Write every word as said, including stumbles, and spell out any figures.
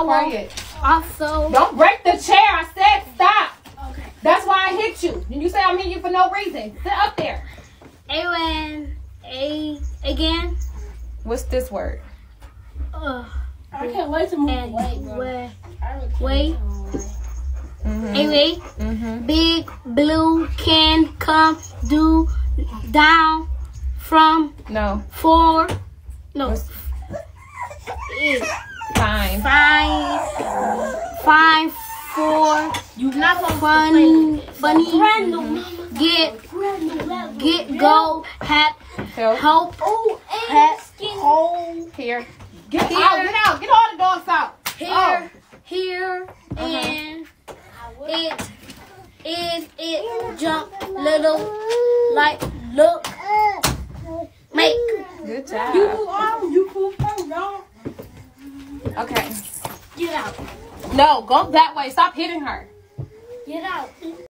quiet. Also, don't break the chair. I said stop. Okay. That's why I hit you. And you say I'm hitting you for no reason. Sit up there. Awen, a again. What's this word? Uh, I can't wait to move away, bro. Wait, wait. Mm-hmm. Anyway, Mm-hmm. Big Blue can come do down from No. four. No. What's- Eight. Fine. Five. Five. Four. You not gonna Funny. Funny. Mm-hmm. Get. Get. Go. Help. Help. Help. Oh, Help. Hold. Here. Get Here. out. Get out. Get all the dogs out. Here. Oh. Here. Uh-huh. And it. It. It. Jump. Little. Like. Look. Make. Good job. You move on. You move on, y'all. Okay. Get out. No, go that way. Stop hitting her. Get out.